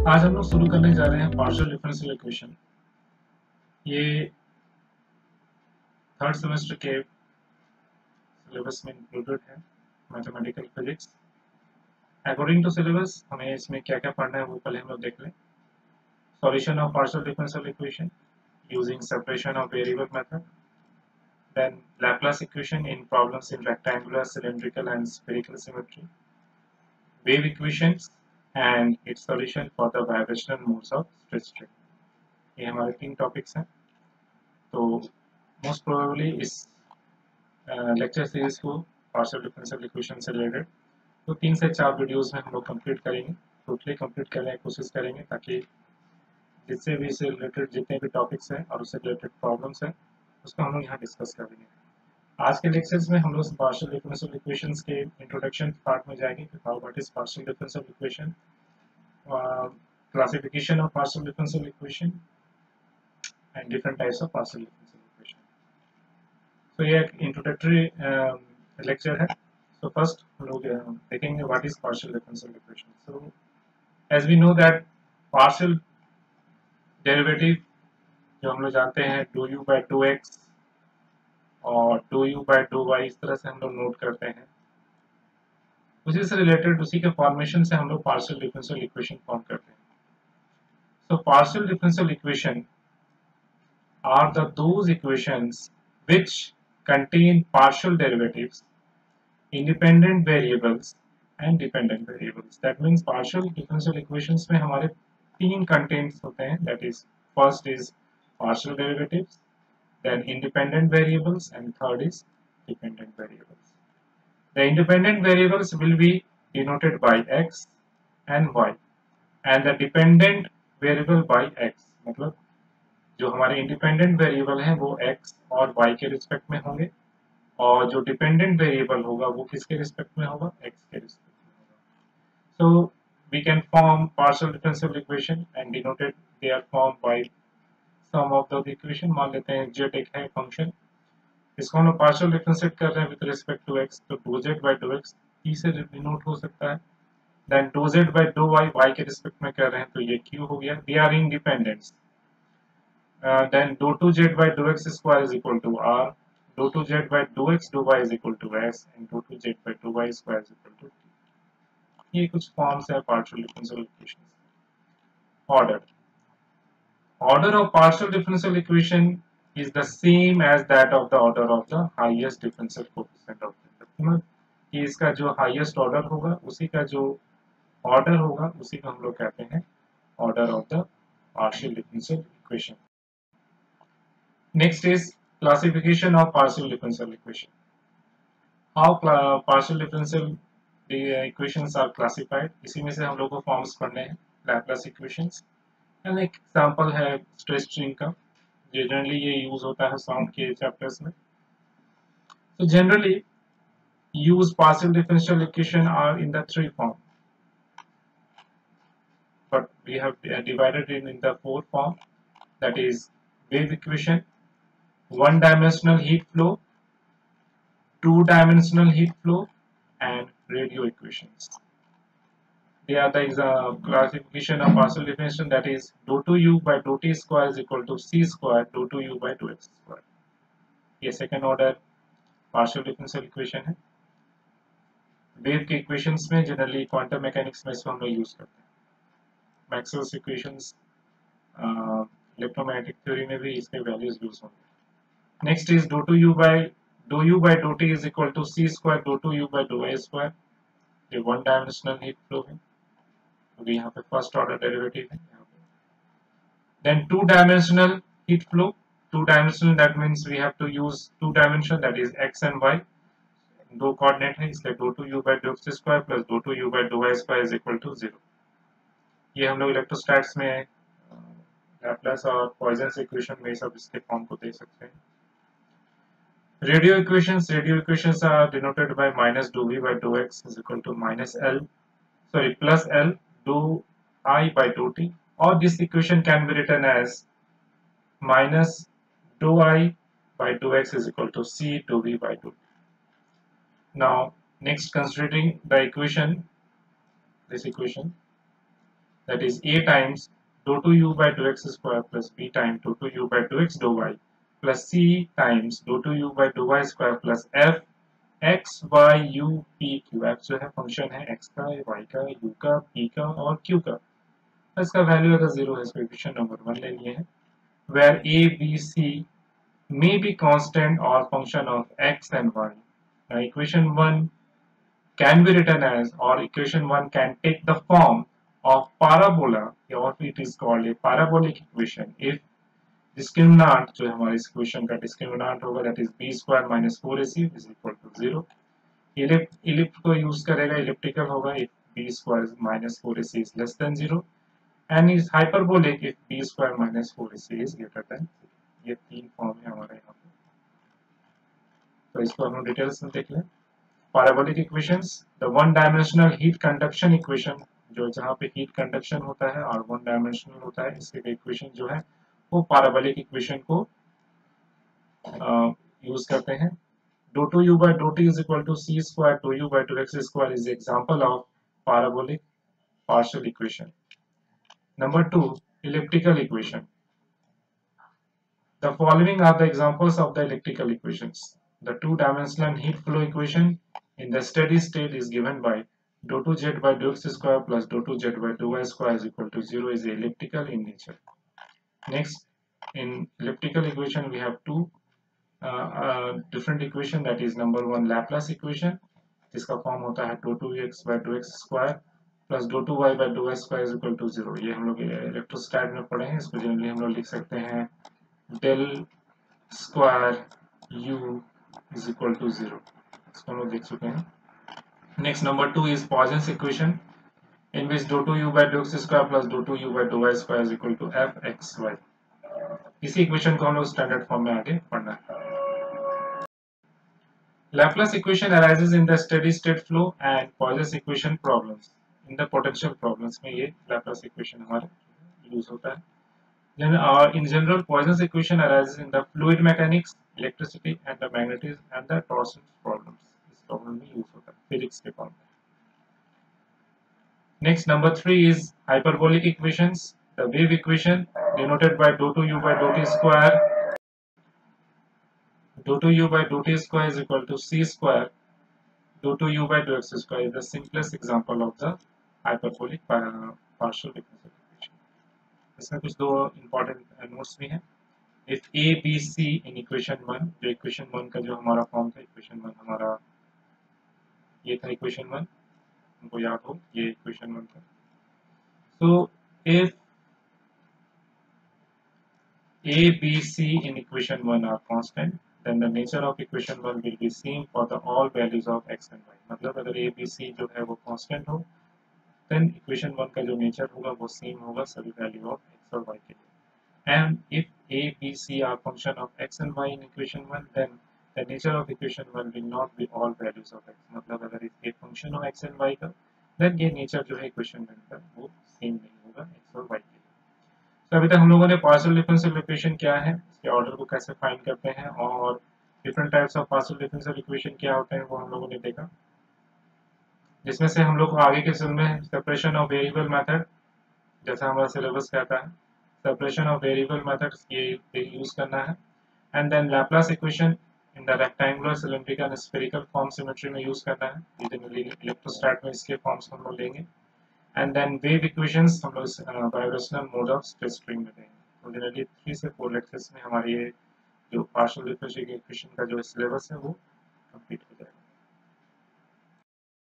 आज हम लोग शुरू करने जा रहे हैं पार्शियल डिफरेंशियल इक्वेशन। ये थर्ड सेमेस्टर के सिलेबस में इंक्लूडेड है, mathematical physics. According to syllabus हमें इसमें क्या क्या पढ़ना है वो पहले हम लोग देख लें। Solution of partial differential equation using separation of variable method, then Laplace equation in problems in rectangular, cylindrical and spherical symmetry, wave equations and its solution for the vibrational modes of stress strain। ये हमारे 3 topics हैं। तो most probably इस lecture series को partial differential equation से related तो 3 से 4 videos में हम लोग कंप्लीट करेंगे, टोटली कंप्लीट करने की कोशिश करेंगे ताकि जिससे भी इससे रिलेटेड जितने भी टॉपिक्स हैं और उससे रिलेटेड प्रॉब्लम्स हैं उसको हम लोग यहाँ डिस्कस करेंगे। आज के लेक्चर्स में हम लोग पार्शियल डिफरेंशियल इक्वेशंस के इंट्रोडक्शन पार्ट में जाएंगे कि what is partial differential equation, classification of partial differential equation and different types of partial differential equation। तो ये एक इंट्रोडक्टरी लेक्चर है। So first हम लोग देखेंगे what is partial differential equation। So as we know that partial derivative जो हम लोग जानते हैं 2u by 2x और 2u by 2y, इस तरह से हम लोग नोट करते हैं। उसी से रिलेटेड उसी के फॉर्मेशन से हम लोग पार्शियल डिफरेंशियल इक्वेशन फॉर्म करते हैं। So partial differential equation are those equations which contain partial derivatives, independent variables and dependent variables। That means partial differential equations में हमारे 3 contents होते हैं, that is first is partial derivatives, then independent variables and third is dependent variables। The independent variables will be denoted by x and y and the dependent variable by x। मतलब जो हमारे independent variable हैं वो x और y के respect में होंगे और जो डिपेंडेंट वेरिएबल होगा वो किसके रिस्पेक्ट में होगा, x के रिस्पेक्ट में होगा। So we can form partial differential equation and denoted they are form by some of the equation. मान लेते हैं z एक है फंक्शन, इसको हम लोग पार्शियल डिफरेंशिएट कर रहे हैं विद रिस्पेक्ट टू x, तो 2z by 2x t से डिनोट हो सकता है। Then 2z by 2y y के रिस्पेक्ट में कर रहे हैं तो ये q हो गया। They are independent. Then dou 2z by dou x square is equal to r, dou 2z by dou x dou y is equal to s and dou 2z by dou y square is equal to t। ये कुछ forms है partial differential equations. Order of partial differential equation is the same as that of the order of the highest differential coefficient of the मतलब कि इसका जो highest order होगा उसी का जो ऑर्डर होगा उसी को हम लोग कहते हैं order of the partial differential equation. Next is classification of partial differential equation। How partial differential equations are classified, इसी में से हम लोग को फॉर्म्स पढ़ने हैं। Laplace equations एंड एक एग्जांपल है स्ट्रेस स्ट्रिंग का, जनरली ये यूज होता है साउंड के चैप्टर्स में। So generally used partial differential equation are in the 3 form, but we have divided it in the 4 form, that is wave equation, one-dimensional heat flow, two-dimensional heat flow and radio equations। They are the classification of partial differential, that is dou 2u by dou t square is equal to c square dou 2u by dou x square। ये second order partial differential equation है। Wave के equations में generally quantum mechanics में इसको हम लोग use करते हैं। मैक्सवेल्स इक्वेशंस, इलेक्ट्रोमैग्नेटिक थ्योरी में भी इसके वैल्यूज यूज होंगे। Next is dou 2u by dou t is equal to c square dou 2u by dou y square। ये वन डायमेंशनल हीट फ्लो है, तो यहाँ पे फर्स्ट ऑर्डर डेरिवेटिव है। Then two dimensional heat flow, two dimensional that means we have to use two dimension, that is x and y, दो coordinate है इसलिए dou 2u by dou x square plus dou 2u by dou y square is equal to 0। ये हम लोग इलेक्ट्रोस्टैट्स में Laplace और poisons equation में सब इसके फॉर्म को देख सकते हैं। Radio equations are denoted by minus dou v by dou x is equal to plus L dou I by dou t, or this equation can be written as minus dou I by dou x is equal to c dou v by dou t। Now next, considering the equation, this equation that is a times dou 2u by 2x square plus b times dou 2u by 2x dou y plus c times dou 2u by dou y square plus f x y u p q। f जो है function है x का, y का, u का, p का और q का। इसका वैल्यू अगर 0 है, इसको इक्वेशन नंबर 1 ले लिए हैं, where a b c may be constant or function of x and y। Now equation 1 can be written as, or equation 1 can take the form of parabola, or it is called a parabolic equation if discriminant जो हमारे इस equation का discriminant होगा that is b square minus 4ac is equal to 0। इलिप्ट को use करेगा, elliptical होगा if b square minus 4ac is less than 0 and is hyperbolic if b square minus 4ac is greater than 0। ये तीन form है हमारे यहाँ पे, तो इसको हम डिटेल्स में देख लें। Parabolic equations, the one dimensional heat conduction equation, जो जहाँ पे हीट कंडक्शन होता है और वन डायमेंशनल होता है, इसके इक्वेशन जो है वो पैराबोलिक इक्वेशन को यूज करते हैं। dou 2u by dou t is equal to c square dou u by 2x square is the example of parabolic partial equation। Number 2, elliptical equation। The following are the examples of the elliptical equations. The two-dimensional heat flow equation in the steady state is given by dou 2z by dou x square plus dou 2z by dou y square is equal to 0 is elliptical in nature। Next, in elliptical equation we have two different equation, that is number 1 Laplace equation, जिसका form होता है dou 2x by dou x square plus dou 2y by dou y square is equal to 0। ये हम लोग इलेक्ट्रोस्टैट में पढ़े हैं, इसको जनरली हम लोग लिख सकते हैं del square u is equal to 0, इसको हम लोग देख चुके हैं। Next, number 2 is Poisson's equation in which dou 2u by dou x square plus dou 2u by dou y square is equal to fxy। इसी इक्वेशन को हम लोग स्टैंडर्ड फॉर्म में आगे पढ़ना है। Laplace equation arises in the steady state flow and Poisson's equation problems in the potential problems में ये Laplace equation हमारा यूज होता है। In general, Poisson's equation arises in the fluid mechanics, electricity and the magnetism and the torsion problems। इस problem में use होता है physics के फॉर्म में। Next, number 3 is hyperbolic equations। The wave equation denoted by dou 2u by dou t square, dou 2u by dou t square is equal to c square dou 2u by dou x square is the simplest example of the hyperbolic partial differential equation। इसमें कुछ दो important notes भी हैं। If a b c in equation 1, जो equation 1 का जो हमारा form था, equation 1 हमारा ये था equation 1, हमको याद हो ये equation 1 था। So if a b c in equation 1 are constant, then the nature of equation 1 will be same for the all values of x and y। मतलब अगर a b c जो है वो constant हो, then equation 1 का जो nature होगा वो same होगा सभी value of x और y के लिए। And if a b c are function of x and y in equation 1, then the nature of equation 1 will not be all values of x। मतलब अगर ये function हो x and y का, then ये nature जो है equation 1 का वो same नहीं होगा x और y के लिए। तो अभी तक हम लोगों ने पार्शियल डिफरेंशियल इक्वेशन क्या है, इसके ऑर्डर को कैसे फाइंड करते हैं और different types of partial differential equation क्या होते हैं वो हम लोगों ने देखा, जिसमें से हम लोग को आगे के सेल में सेपरेशन ऑफ वेरिएबल मेथड, जैसा हमारा सिलेबस कहता है सेपरेशन ऑफ वेरिएबल मेथड्स, ये यूज करना है। And then Laplace equation in the rectangular cylindrical spherical form symmetry में यूज करना है। इलेक्ट्रोस्टैट में इसके फॉर्म्स हम लोग लेंगे। एंड देन वेव इक्वेशंस हम लोग vibrational mode of stress string में देंगे। तो जनरली 3 से 4 लेक्चर्स में हमारी ये जो पार्शियल डिफरेंशियल इक्वेशन का जो सिलेबस है वो कंप्लीट हो जाएगा।